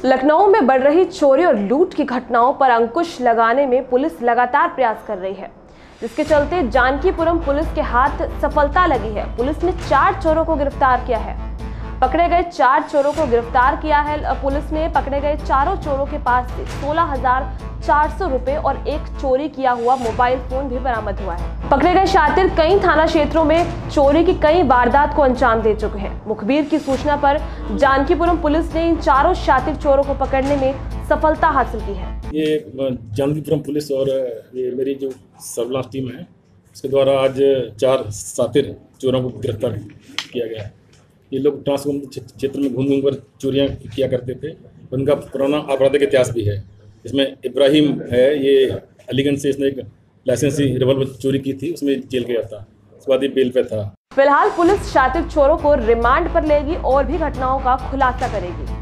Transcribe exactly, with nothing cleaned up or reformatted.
लखनऊ में बढ़ रही चोरी और लूट की घटनाओं पर अंकुश लगाने में पुलिस लगातार प्रयास कर रही है, जिसके चलते जानकीपुरम पुलिस के हाथ सफलता लगी है। पुलिस ने चार चोरों को गिरफ्तार किया है। पकड़े गए चार चोरों को गिरफ्तार किया है। पुलिस ने पकड़े गए चारों चोरों के पास से सोलह हजार चार सौ रुपए और एक चोरी किया हुआ मोबाइल फोन भी बरामद हुआ है। पकड़े गए शातिर कई थाना क्षेत्रों में चोरी की कई वारदात को अंजाम दे चुके हैं। मुखबिर की सूचना पर जानकीपुरम पुलिस ने इन चारों शातिर चोरों को पकड़ने में सफलता हासिल की है। ये जानकीपुरम पुलिस और ये मेरी जो सर्विलांस टीम है, इसके द्वारा आज चार शातिर चोरों को गिरफ्तार किया गया है। ये लोग ट्रांसपोर्म क्षेत्र में घूम घूम कर चोरियाँ किया करते थे। उनका पुराना आपराधिक इतिहास भी है। इसमें इब्राहिम है, ये अलीगंज से इसने एक लाइसेंसी रिवॉल्वर चोरी की थी, उसमें जेल गया था। उसके बाद ये बेल पे था। फिलहाल पुलिस शातिर चोरों को रिमांड पर लेगी और भी घटनाओं का खुलासा करेगी।